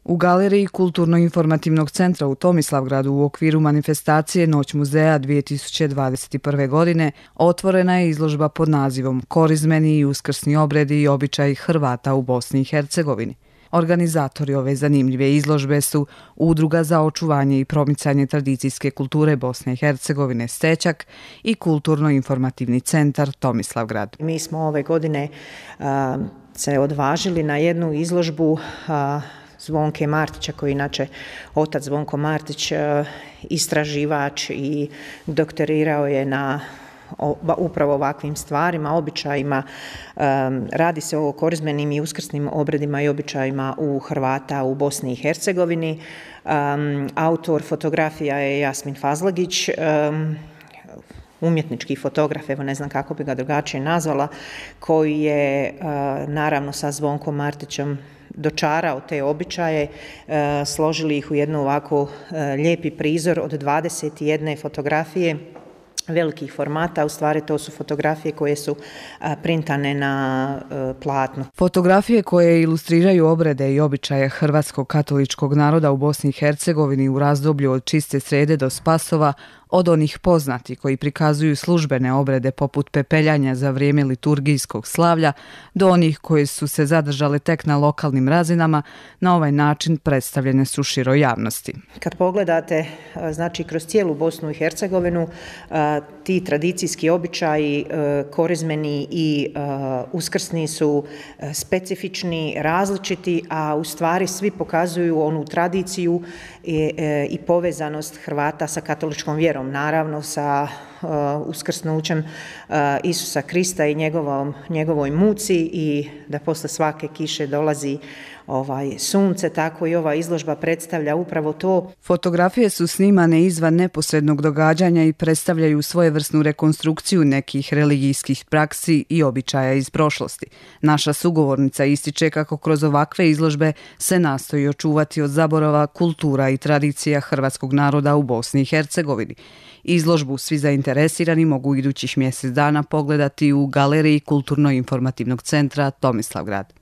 U galeriji Kulturno-informativnog centra u Tomislavgradu u okviru manifestacije Noć muzeja 2021. godine otvorena je izložba pod nazivom Korizmeni i uskrsni obredi i običaji Hrvata u Bosni i Hercegovini. Organizatori ove zanimljive izložbe su Udruga za očuvanje i promicanje tradicijske kulture Bosne i Hercegovine Stećak i Kulturno-informativni centar Tomislavgrad. Mi smo ove godine se odvažili na jednu izložbu Zvonke Martića, koji je inače otac Zvonko Martić, istraživač i doktorirao je na upravo ovakvim stvarima, običajima. Radi se o korizmenim i uskrsnim obredima i običajima u Hrvata u Bosni i Hercegovini. Autor fotografija je Jasmin Fazlagić, umjetnički fotograf, evo ne znam kako bi ga drugačije nazvala, koji je naravno sa Zvonkom Martićem dočarao te običaje, složili ih u jednu ovako lijepi prizor od 21 fotografije velikih formata. U stvari to su fotografije koje su printane na platnu. Fotografije koje ilustriraju obrede i običaje hrvatskog katoličkog naroda u Bosni i Hercegovini u razdoblju od Čiste srede do Spasova, od onih poznati koji prikazuju službene obrede poput pepeljanja za vrijeme liturgijskog slavlja do onih koje su se zadržale tek na lokalnim razinama, na ovaj način predstavljene su široj javnosti. Kad pogledate, znači kroz cijelu Bosnu i Hercegovinu, ti tradicijski običaji korizmeni i uskrsni su specifični, različiti, a u stvari svi pokazuju onu tradiciju i povezanost Hrvata sa katoličkom vjerom. Naravno sa uskrsnućem Isusa Krista i njegovoj muci i da posle svake kiše dolazi sunce, tako i ova izložba predstavlja upravo to. Fotografije su snimane izvan neposrednog događanja i predstavljaju svojevrsnu rekonstrukciju nekih religijskih praksi i običaja iz prošlosti. Naša sugovornica ističe kako kroz ovakve izložbe se nastoji očuvati od zaborava kultura i tradicija hrvatskog naroda u Bosni i Hercegovini. Izložbu svi zainteresirani mogu idućih mjesec dana pogledati u galeriji Kulturno-informativnog centra Tomislavgrad.